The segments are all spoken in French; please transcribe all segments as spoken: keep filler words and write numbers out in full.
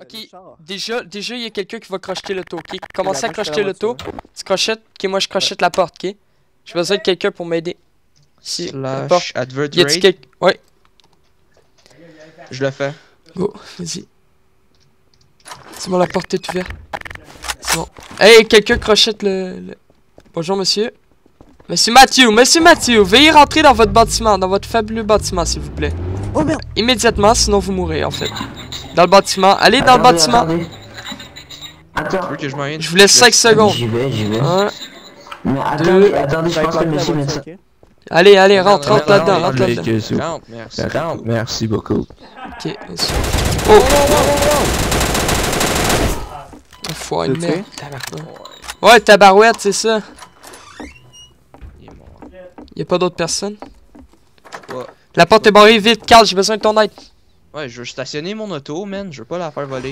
Ok, le char. déjà, déjà, il y a quelqu'un qui va crocheter l'auto, ok? Commencez à Là-bas, je fais crocheter la l'auto. voiture. Tu crochettes, ok, moi je crochette la porte, ok? J'ai besoin de quelqu'un pour m'aider. Si, la porte. Slash advert Y a-t-il rate. quelqu'un? Ouais, Je le fais. go, vas-y. C'est bon, la porte est ouverte. C'est bon. Hey, quelqu'un crochette le, le... Bonjour, monsieur. Monsieur Mathieu, monsieur Mathieu, veuillez rentrer dans votre bâtiment, dans votre fabuleux bâtiment, s'il vous plaît. Oh merde! Immédiatement, sinon vous mourrez, en fait. Dans le bâtiment. Allez dans le Attendez, bâtiment. attendez. Tu Attends. veux que je m'en aille? Je vous laisse cinq secondes. J'y vais, j'y vais. Un. Mais attendez, attendez, je J'avais pense que pas le la monsieur me dit voiture, ça. ok? Allez, allez, rentre, rentre Rentre, là-dedans, rentre, rentre là-dedans. Rentre, merci. Rentre, merci beaucoup. Ok, monsieur. Oh! Enfoiré de Tu merde. Ouais, tabarouette, c'est ça. Il est mort. Y'a pas d'autres personnes? Ouais. La porte est barrée, vite, Carl, j'ai besoin de ton aide. Ouais, je veux stationner mon auto, man. Je veux pas la faire voler.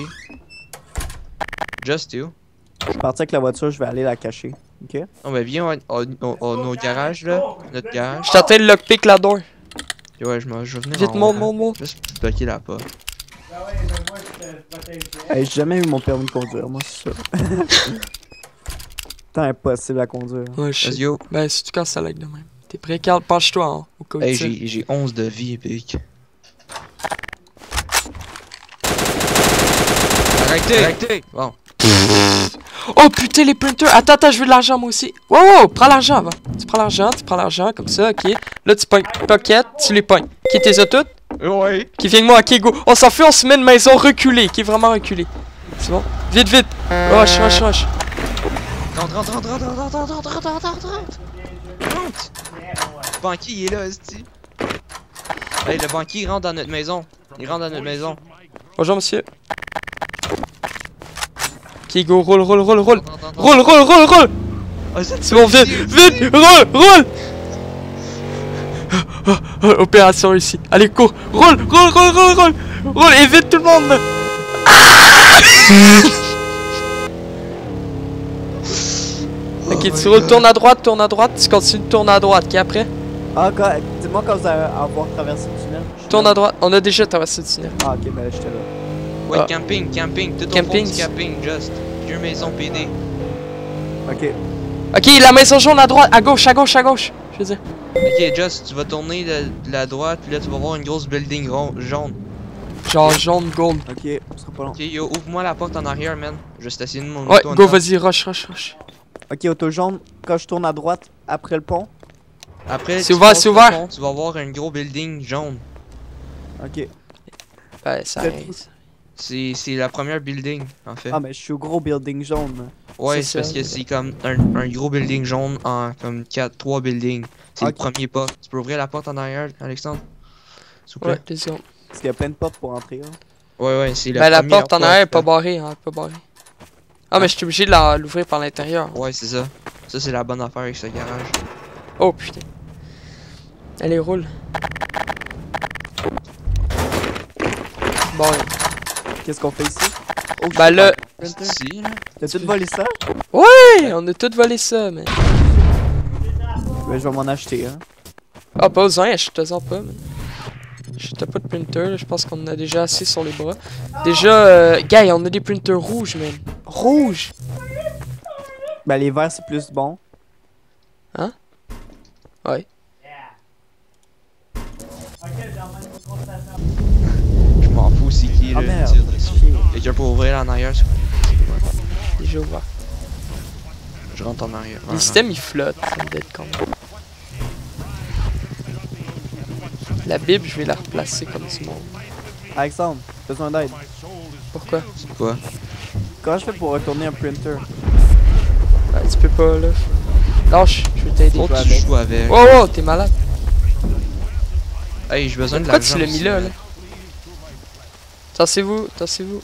Just you. Je suis parti avec la voiture, je vais aller la cacher. Ok? Non, mais viens au, au, au, au- nos garages, là. Notre garage. Je suis en train de lockpick la door. Ouais, je, me- je vais venir Vite, en haut, monte, là. monte, monte. Juste bloquer la porte. Hey, j'ai jamais eu mon permis de conduire, moi, c'est ça. C'est impossible à conduire. Ouais, je Let's sais. go. Ben, si tu casses ça like de même. T'es prêt, Carl? Penche-toi, hein, au cas où Hey, tu sais. j'ai j'ai onze de vie, Epic. Arrêtez! Arrêtez! Bon. Oh putain, les printers! Attends, attends, je veux de l'argent, moi aussi. Wow, wow, prends l'argent avant. Tu prends l'argent, tu prends l'argent, comme ça, ok. Là, tu pognes pocket, tu les pognes. Ok, t'es toutes? Ouais. Qui vient de moi, ok, go. On s'en fout, on se met une maison reculée, qui est vraiment reculée. C'est bon? Vite, vite! Rush, rush, rush. Rentre, rentre, rentre, rentre, rentre, rentre, rentre, rentre, rentre, rentre, rentre. Rentre. Le banquier, il est là, esti. Hey, le banquier, il rentre dans notre maison. Il rentre dans notre maison. Bonjour, monsieur. Ok, go, roule, roule, roule, roule. Rentre, rentre, rentre. Roule, roule, roule, roule! Oh, c'est C'est bon, vite, vite! Roule, roule! Opération ici. Allez, cours! Roule, roule, roule, roule, roule! Roule, et vite tout le monde! Ok, tu roules, tourne à droite, tourne à droite, tu continues de tourner à droite, ok, après? Ah, quand... dis-moi quand vous allez avoir traversé le tunnel. Je suis Tourne là. à droite, on a déjà traversé le tunnel. Ah, ok, ben j'étais là. Ouais, Ah. camping, camping. Tout au Camping. fond du camping, just. Vieux maison P D. Ok. Ok, la maison jaune à droite, à gauche, à gauche, à gauche. Je veux dire. Ok, just, tu vas tourner de, de la droite, puis là, tu vas voir une grosse building ron- jaune. Genre jaune, gold. Ok, on sera pas long. Ok, yo, ouvre-moi la porte en arrière, man. Je vais stationner mon Ouais, auto en go, dedans. vas-y, rush, rush, rush. Ok, auto jaune, quand je tourne à droite, après le pont. Après, C'est tu ouvert, passes c'est le ouvert. pont, tu vas voir un gros building jaune. Ok. Ouais, ça C'est arrive. C'est c'est la première building, en fait. Ah, mais je suis au gros building jaune. Ouais, c'est c'est parce ça. que c'est comme un, un gros building jaune en comme quatre, trois buildings. C'est Ok. le premier pas. Tu peux ouvrir la porte en arrière, Alexandre? S'il vous Ouais, plaît? deux secondes. Parce qu'il y a plein de portes pour entrer. Hein. Ouais, ouais, c'est la Ben, la première porte en arrière est pas là. barrée, hein, pas barrée. Ah, mais je suis obligé de la- l'ouvrir par l'intérieur. Ouais, c'est ça. Ça, c'est la bonne affaire avec ce garage. Oh putain. Allez, roule. Bon, Qu'est-ce qu'on fait ici? Oh, bah là, Printer. Ici, là. T'as-tu volé ça? hey, on a tout volé ça, mais. Ben, je vais m'en acheter, hein. Ah, pas besoin, achète-en pas, mais. J'étais pas de printer, là, je pense qu'on en a déjà assez sur les bras. Déjà, euh, gars, on a des printers rouges, man. Rouges! Ben, les verts, c'est plus bon. Ouais. Je m'en fous, c'est qui, Ah là. merde, tire dessus. chier. Quelqu'un pour ouvrir en arrière, s'il vous plaît. Déjà ouvert. Je rentre en arrière. Les Voilà. systèmes ils flottent, ça me d'être con. La Bible, je vais la replacer comme du monde. Alexandre, besoin d'aide. Pourquoi? C'est quoi? Comment je fais pour retourner un printer? Ben, tu peux pas, là. Lâche, je vais t'aider. Faut que tu avec. joues avec. Wow, wow, t'es malade. Hey, j'ai besoin de Pourquoi l'argent. tu l'as mis aussi, là, man. là? Tassez-vous, tassez-vous.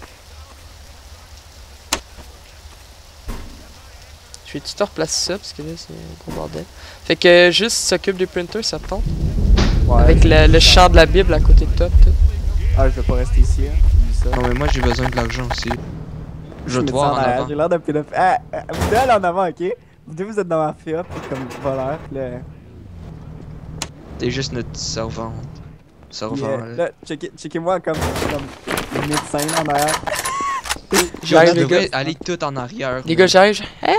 Je vais-tu te replacer ça, parce que là, c'est un gros bordel. Fait que juste s'occupe des printers, ça te tente? Ouais. Avec le, le chant de la Bible à côté de toi, pis tout. Ah, je vais pas rester ici, hein. Oublie ça. Non, mais moi, j'ai besoin de l'argent aussi. Je vais mets te ça voir en arrière, avant. J'ai l'air d'un pédophile. Ah, ah, vous deux allez en avant, ok? Vous deux, vous êtes dans ma fia, puis comme voleur, pis là. T'es juste notre servant. Puis, Servant, euh, là. là, checkez- checkez-moi comme, comme médecin là, en arrière. J'arrive, les devrait gars. aller tout en arrière. Les gars, j'arrive. Hey!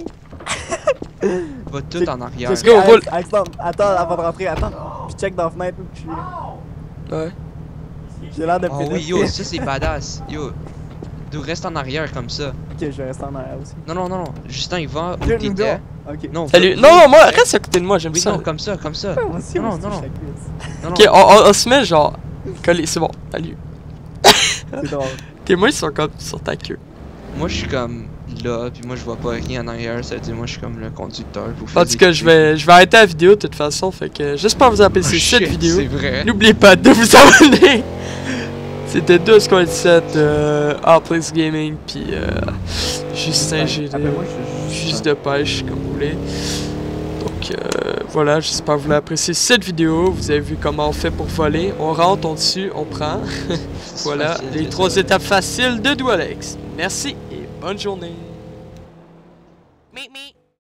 Va tout en arrière. Let's go, on roule. Alex, Alex, attends, avant de rentrer, attends. Je check dans la fenêtre où je suis. Ouais. J'ai l'air de Oh oui, yo, ça c'est badass. Yo, d'où reste en arrière comme ça. Ok, je vais rester en arrière aussi. Non, non, non, non. Justin, il va où Viens, nous t'étais. deux. Ok. Non, Salut. va- Non, non, moi, reste à côté de moi, j'aime Oui, ça. non, comme ça, comme ça. Moi aussi, Non, moi non, aussi, non, je non. suis cuisse. Non, non. Ok, on, on, on se met genre. Collé, c'est bon, salut. C'est drôle. Ok, moi, ils sont comme sur ta queue. Moi, je suis comme là, puis moi, je vois pas rien en arrière. Ça veut dire, moi, je suis comme le conducteur. Vous faites En tout cas, je vais, je vais arrêter la vidéo de toute façon. Fait que j'espère vous apprécier Oh, cette shit, vidéo. C'est vrai. N'oubliez pas de vous abonner. C'était deux squad sept, euh, Artplace Gaming, puis euh, Justin G D. Appelle-moi, je suis Juste de pêche, comme vous voulez. Donc euh, voilà, j'espère que vous avez apprécié cette vidéo. Vous avez vu comment on fait pour voler. On rentre, on dessus, on prend. Voilà, facile, les c'est trois ça. étapes faciles de Dualex. Merci et bonne journée. Meet me.